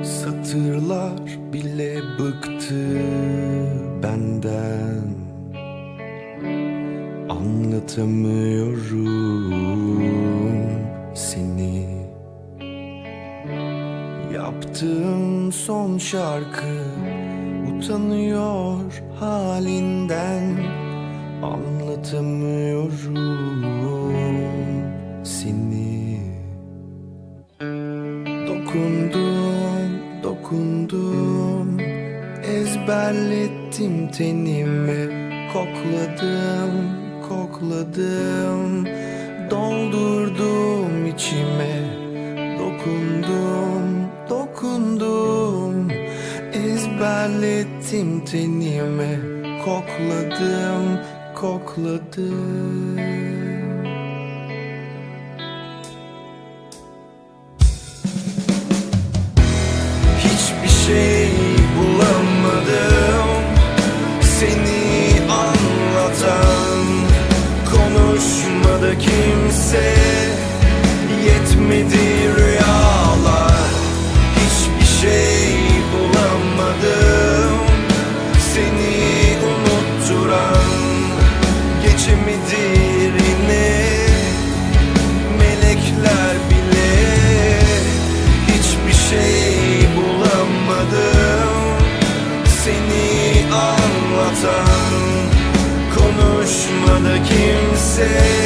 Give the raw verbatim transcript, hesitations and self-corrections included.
Satırlar bile bıktı benden, anlatamıyorum seni. Yaptığım son şarkı utanıyor halinden, anlatamıyorum seni. Dokundum, dokundum, ezberlettim tenime. Kokladım, kokladım, doldurdum içime. Dokundum, dokundum, ezberlettim tenime. Kokladım, kokladım. Hiçbir şey bulamadım seni anlatan, konuşmadı kimse, yetmedi rüyalar. Hiçbir şey bulamadım seni unutturan, geçemedi yerine melekler bile. Hiçbir şey bulamadım seni anlatan, konuşmadı kimse,